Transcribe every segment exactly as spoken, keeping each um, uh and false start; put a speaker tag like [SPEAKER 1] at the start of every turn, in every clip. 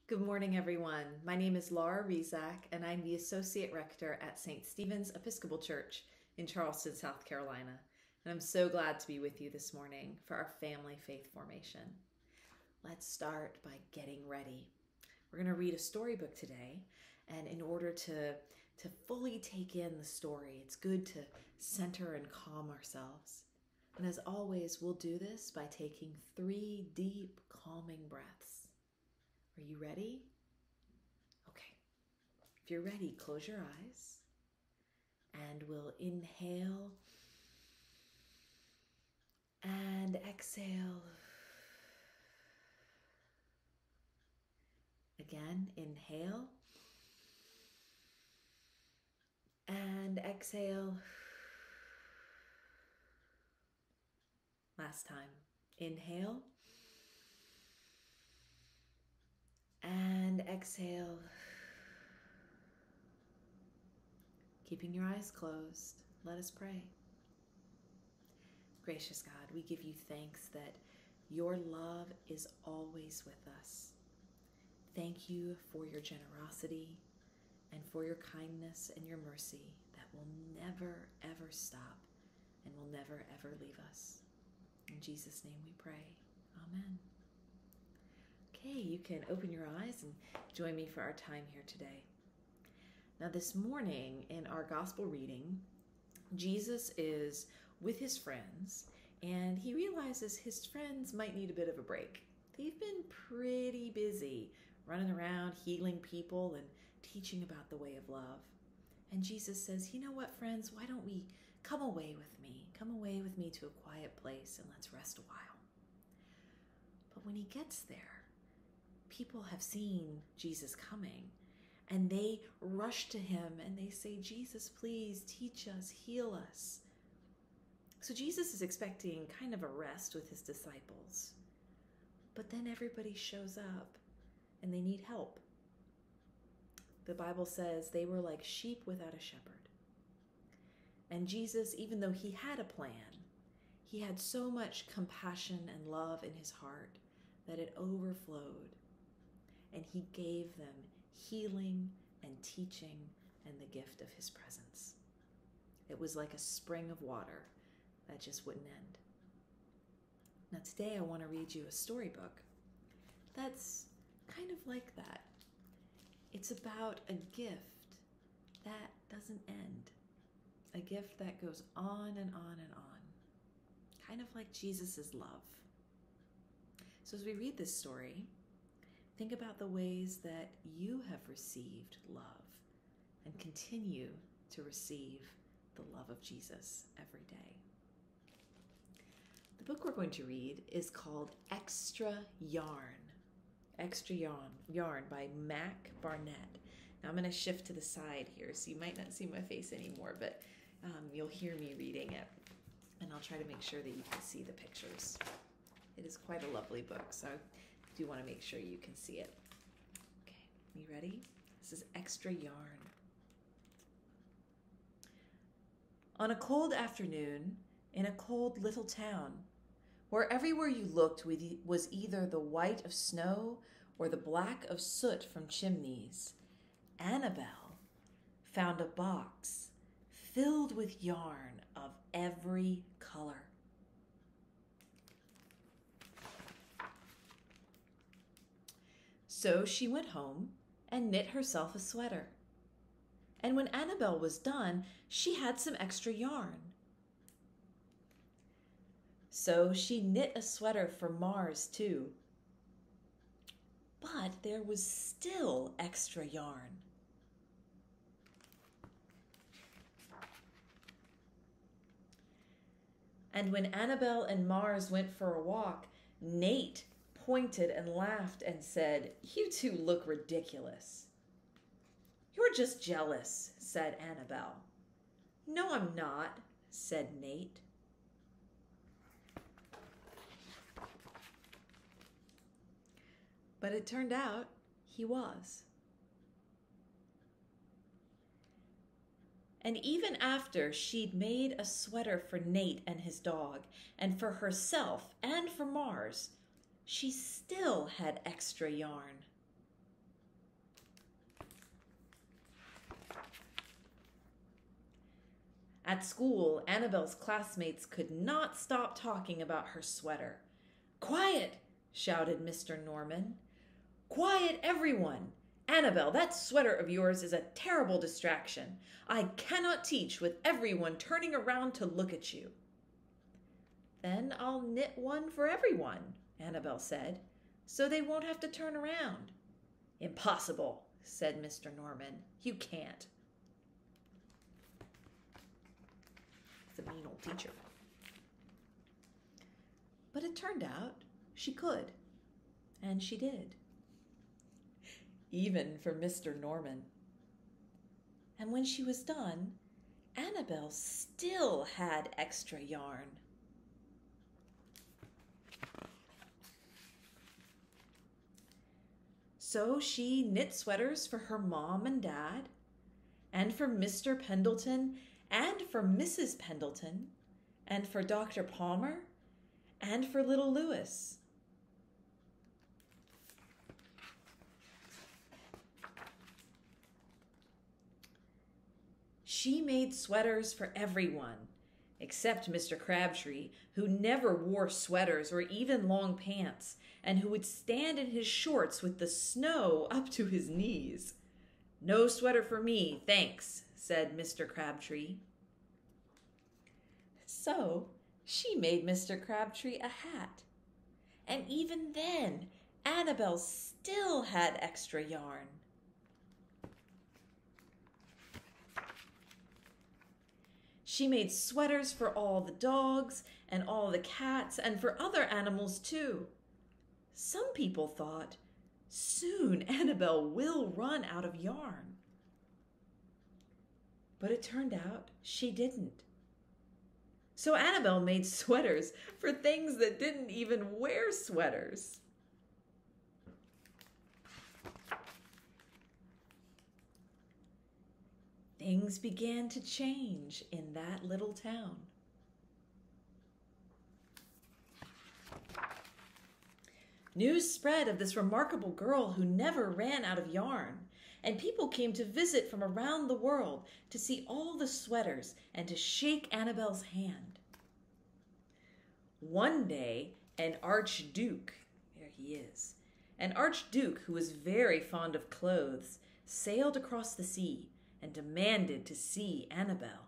[SPEAKER 1] Good morning, everyone. My name is Laura Rezac, and I'm the Associate Rector at Saint Stephen's Episcopal Church in Charleston, South Carolina. And I'm so glad to be with you this morning for our family faith formation. Let's start by getting ready. We're going to read a storybook today, and in order to, to fully take in the story, it's good to center and calm ourselves. And as always, we'll do this by taking three deep, calming breaths. Are you ready? Okay. If you're ready, close your eyes and we'll inhale and exhale. Again, inhale and exhale. Last time. Inhale and exhale. Keeping your eyes closed, let us pray. Gracious God, we give you thanks that your love is always with us. Thank you for your generosity and for your kindness and your mercy that will never, ever stop and will never, ever leave us. In Jesus' name we pray. Amen. Okay, you can open your eyes and join me for our time here today. Now this morning in our gospel reading, Jesus is with his friends and he realizes his friends might need a bit of a break. They've been pretty busy running around healing people and teaching about the way of love. And Jesus says, you know what, friends, why don't we come away with me? Come away with me to a quiet place and let's rest a while. But when he gets there, people have seen Jesus coming and they rush to him and they say, Jesus, please teach us, heal us. So Jesus is expecting kind of a rest with his disciples. But then everybody shows up and they need help. The Bible says they were like sheep without a shepherd. And Jesus, even though he had a plan, he had so much compassion and love in his heart that it overflowed. And he gave them healing and teaching and the gift of his presence. It was like a spring of water that just wouldn't end. Now today I want to read you a storybook that's kind of like that. It's about a gift that doesn't end. A gift that goes on and on and on. Kind of like Jesus's love. So as we read this story, think about the ways that you have received love and continue to receive the love of Jesus every day. The book we're going to read is called Extra Yarn. Extra Yarn, Yarn by Mac Barnett. Now I'm going to shift to the side here, so you might not see my face anymore, but um, you'll hear me reading it. And I'll try to make sure that you can see the pictures. It is quite a lovely book, so I do want to make sure you can see it. Okay, you ready? This is Extra Yarn. On a cold afternoon in a cold little town, where everywhere you looked was either the white of snow or the black of soot from chimneys, Annabelle found a box filled with yarn of every color. So she went home and knit herself a sweater. And when Annabelle was done, she had some extra yarn. So she knit a sweater for Mars too. But there was still extra yarn. And when Annabelle and Mars went for a walk, Nate pointed and laughed and said, "You two look ridiculous." "You're just jealous," said Annabelle. "No, I'm not," said Nate. But it turned out he was. And even after she'd made a sweater for Nate and his dog, and for herself and for Mars, she still had extra yarn. At school, Annabelle's classmates could not stop talking about her sweater. "Quiet!" shouted Mister Norman. "Quiet, everyone! Annabelle, that sweater of yours is a terrible distraction. I cannot teach with everyone turning around to look at you." "Then I'll knit one for everyone," Annabelle said, "so they won't have to turn around." "Impossible," said Mister Norman. "You can't." He's a mean old teacher. But it turned out she could, and she did. Even for Mister Norman. And when she was done, Annabelle still had extra yarn. So she knit sweaters for her mom and dad, and for Mister Pendleton, and for Missus Pendleton, and for Doctor Palmer, and for little Louis. She made sweaters for everyone, except Mister Crabtree, who never wore sweaters or even long pants, and who would stand in his shorts with the snow up to his knees. "No sweater for me, thanks," said Mister Crabtree. So she made Mister Crabtree a hat. And even then, Annabelle still had extra yarn. She made sweaters for all the dogs and all the cats and for other animals too. Some people thought, soon Annabelle will run out of yarn. But it turned out she didn't. So Annabelle made sweaters for things that didn't even wear sweaters. Things began to change in that little town. News spread of this remarkable girl who never ran out of yarn, and people came to visit from around the world to see all the sweaters and to shake Annabelle's hand. One day, an archduke, there he is, an archduke who was very fond of clothes, sailed across the sea and demanded to see Annabelle.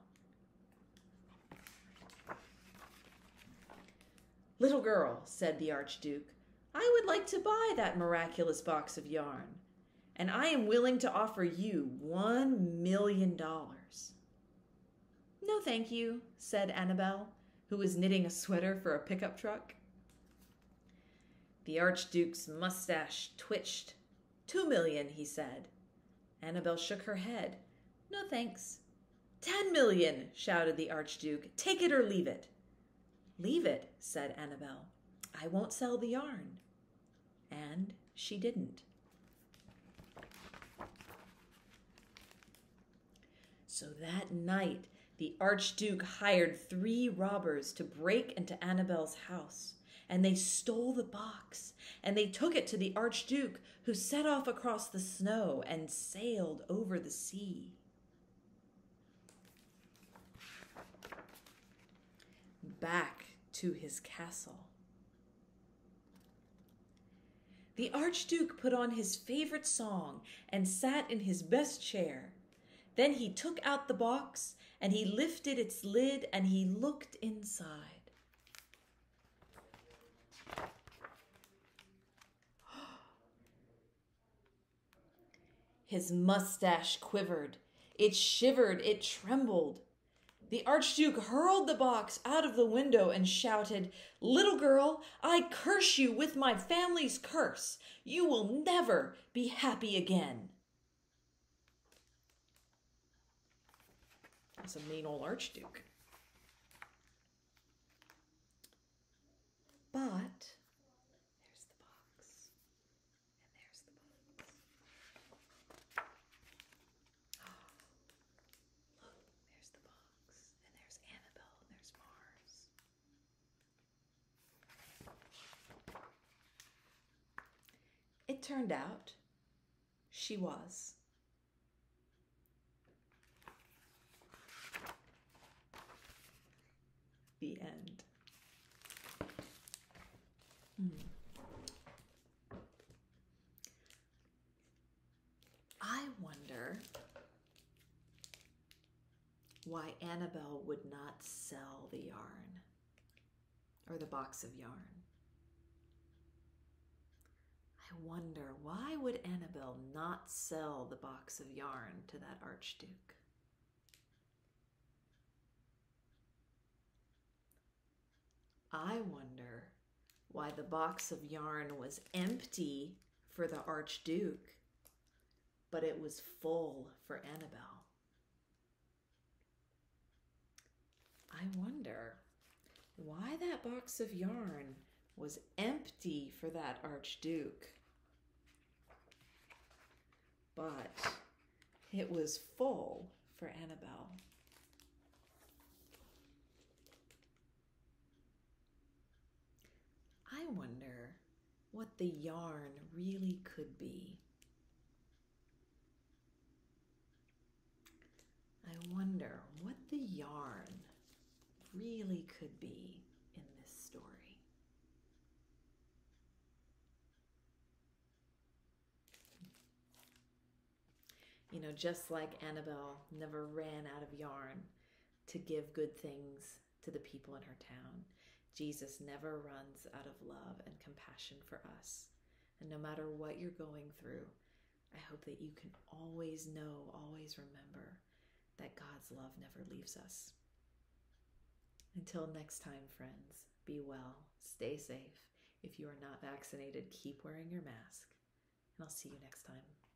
[SPEAKER 1] "Little girl," said the archduke, "I would like to buy that miraculous box of yarn, and I am willing to offer you one million dollars." "No, thank you," said Annabelle, who was knitting a sweater for a pickup truck. The archduke's mustache twitched. "Two million," he said. Annabelle shook her head. "No, thanks." "Ten million," shouted the archduke. "Take it or leave it." "Leave it," said Annabelle. "I won't sell the yarn." And she didn't. So that night, the archduke hired three robbers to break into Annabelle's house, and they stole the box, and they took it to the archduke, who set off across the snow and sailed over the sea. Back to his castle. The archduke put on his favorite song and sat in his best chair. Then he took out the box and he lifted its lid and he looked inside. His mustache quivered. It shivered. It trembled. The archduke hurled the box out of the window and shouted, "Little girl, I curse you with my family's curse. You will never be happy again." That's a mean old archduke. But there's the box, and there's the box. Oh, look, there's the box, and there's Annabelle, and there's Mars. It turned out she was. The end. Hmm. I wonder why Annabelle would not sell the yarn or the box of yarn. I wonder, why would Annabelle not sell the box of yarn to that Archduke? I wonder why the box of yarn was empty for the Archduke, but it was full for Annabelle. I wonder why that box of yarn was empty for that Archduke, but it was full for Annabelle. I wonder what the yarn really could be. I wonder what the yarn really could be in this story. You know, just like Annabelle never ran out of yarn to give good things to the people in her town, Jesus never runs out of love and compassion for us. And no matter what you're going through, I hope that you can always know, always remember that God's love never leaves us. Until next time, friends, be well, stay safe. If you are not vaccinated, keep wearing your mask, and I'll see you next time.